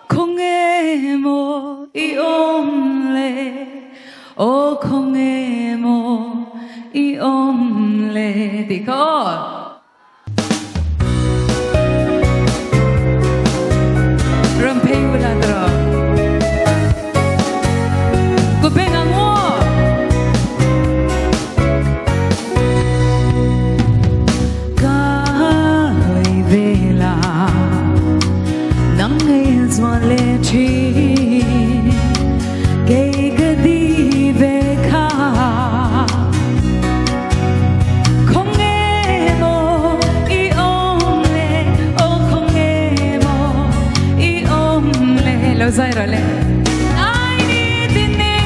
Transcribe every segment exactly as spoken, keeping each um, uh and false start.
không nghe mô y ôm lệ ô không nghe mô y ôm lệ thì có Rampay wala daro ko pengang mo kai vela nang ngay zwa le chi ke ga di ve kha không nghe mô y ôm lệ ô không nghe mô y ôm lệ lâu dài rồi lệ ai đi tin đi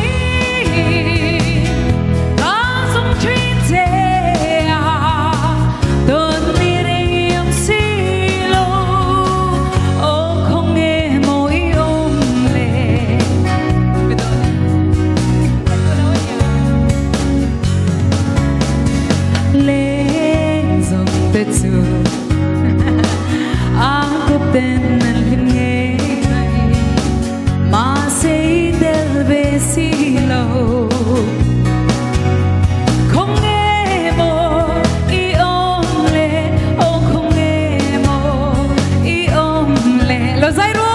ta dùng chuyện thế à tuần đi đây em xí lâu ô không nghe mô y ôm lệ lên dòng tết xưa aku tenan linge masih del besilo không nghe mô y ôm lệ ô không nghe mô y ôm lệ lo dai ru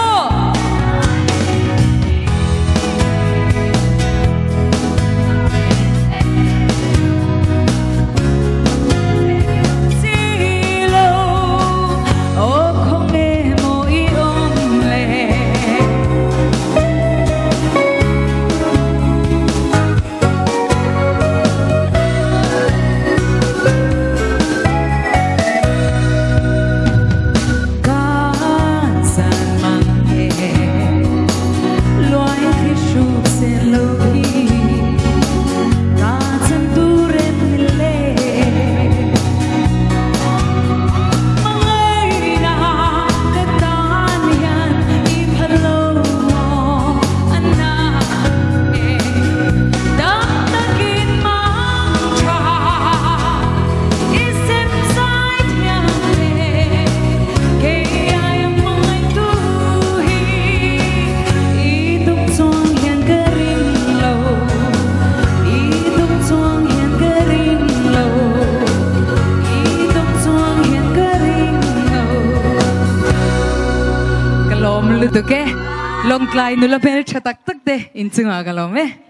Luto ke long klai nula per chatak tak de inchunga galom eh